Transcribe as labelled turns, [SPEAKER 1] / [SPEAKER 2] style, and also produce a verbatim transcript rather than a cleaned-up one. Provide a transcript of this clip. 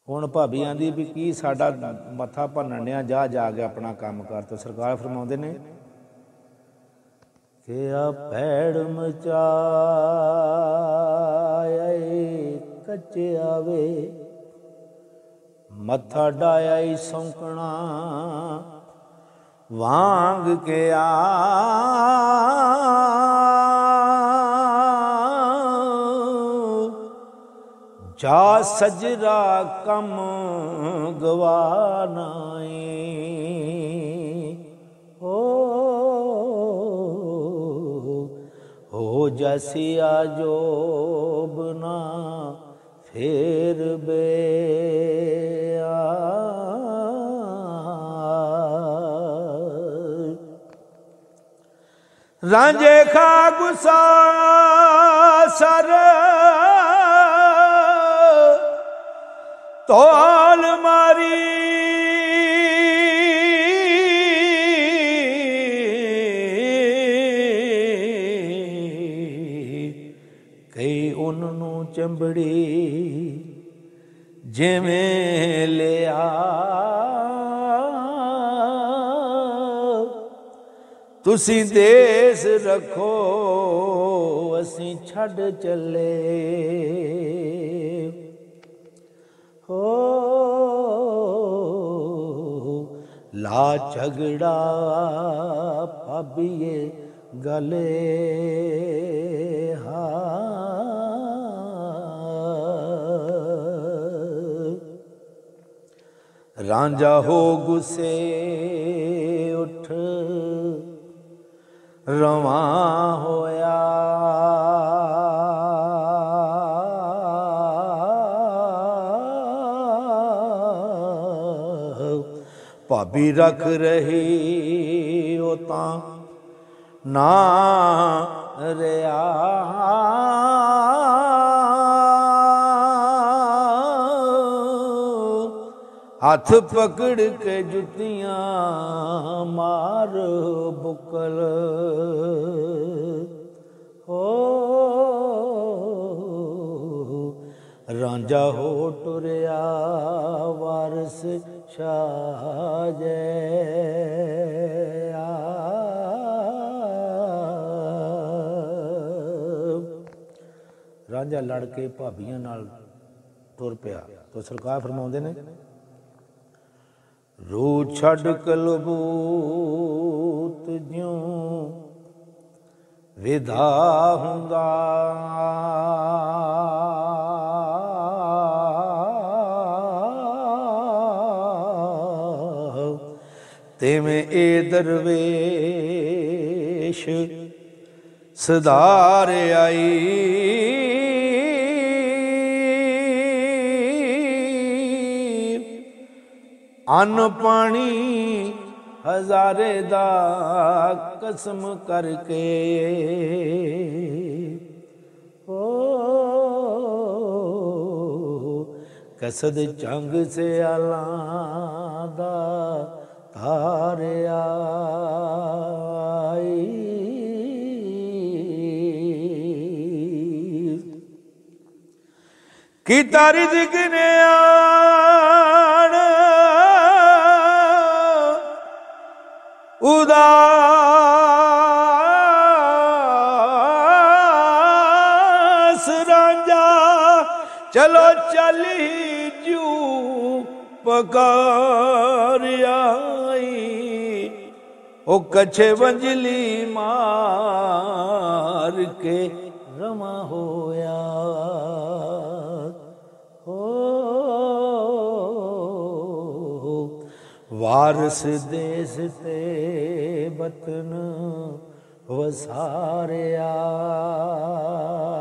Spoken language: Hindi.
[SPEAKER 1] हुण भाभी आंदी भी की साडा मत्था भन्नण आ, जा जा के अपना काम कर। तो सरकार फरमाउंदे ने कि आ भैड़ मचाए कच्चे आवे, मत्था डाया सौंकना वांग के आ जा सजरा कम गवानाए। हो हो जैसी आजोब ना फेर बे रांझे खा गुस्सा सर तोल मारी, कई उन्नू चंबड़ी जिवें लिया, तुसी देश रखो असी छड़ चले। हो ला झगड़ा भाभीए गले हा, रांझा हो गुस्से उठ रवा होया, भाभी रख रही ओ तां ना रहा, हाथ पकड़ के जुतियां मार बुकल। हो रांझा हो टुरया वारस शाह जया, रांझा लड़ के भाभियां नाल तुर पिया। तो सरकार फरमाउंदे ने रू छड़ कलबूत ज्यों विधा हुंदा, तेमें ए दरवेश सदार आई, अन्न पानी हजारे दा कसम करके। ओ कसद चंग से आलादा तारे आई, की तारी दिखने उदास रांझा चलो चली जू पकार आई, ओ कछे वंजली मार के रमा होया। हो वारस देश ते वतन वसारिया।